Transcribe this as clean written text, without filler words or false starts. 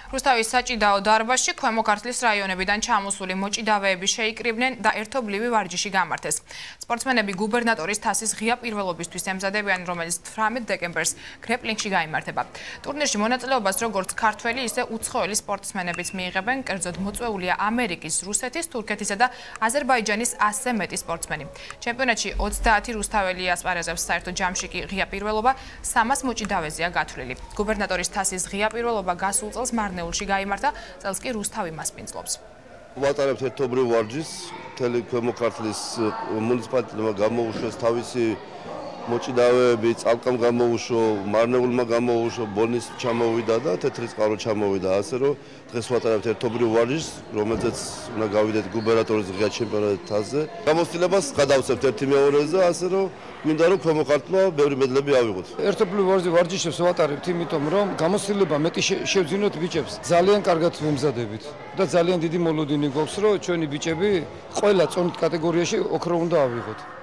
რუსთავის საჭიდაო დარბაზში ქვემო ქართლის რაიონებიდან ჩამოსული მოჭიდავეები შეიკრიბნენ და ერთობლივი ვარჯიში გამართეს. სპორტსმენები გუბერნატორის თასის ღია პირველობისთვის ემზადებიან, რომელიც 18 დეკემბერს კრეპლინგში გაიმართება. ტურნირში მონაწილეობას როგორც ქართველი, ისე უცხოელი სპორტსმენებიც მიიღებენ, კერძოდ მოწვეულია ამერიკის, რუსეთის, თურქეთისა და აზერბაიჯანის 100-ზე მეტი სპორტსმენი. ჩემპიონატში 30 რუსთაველი ასპარეზობს, საერთო ჯამში კი ღია პირველობა 300 მოჭიდავეზეა გათვლილი. გუბერნატორის თასის ღია პირველობა გასულ წელს მარნეულში გაიმართა, წელს კი რუსთავი მასპინძლობს. ვატარებთ ერთობრივ ვარჯიშს, მთელი ქვემო ქართლის მუნიციპალიტეტმა გამოუშვეს თავისი მოჭიდავეები, წალკამ გამოუშვა, მარნეულმა გამოუშვა, ბონის ჩამოვიდა და თეთრი წყარო ჩამოვიდა, ასე რომ დღეს ვატარებთ ერთობრივ ვარჯიშს, რომელზეც უნდა გავიდეთ გუბერნატორის ღია ჩემპიონატის თასზე. გამოცდილებას გადავცემთ ერთი მეორეზე, ასე რომ მინდა რომ ქვემო ქართლმა ბევრი მედლები ავიღოთ. ერთობლივ ვარჯიშებს ვატარებთ, იმიტომ რომ გამოცდილება მეტი შევძინოთ ბიჭებს. ძალიან კარგად ვემზადებით და ძალიან დიდი მოლოდინი გვაქვს, რომ ჩვენი ბიჭები ყველა წონით კატეგორიაში ოქრო უნდა ავიღოთ.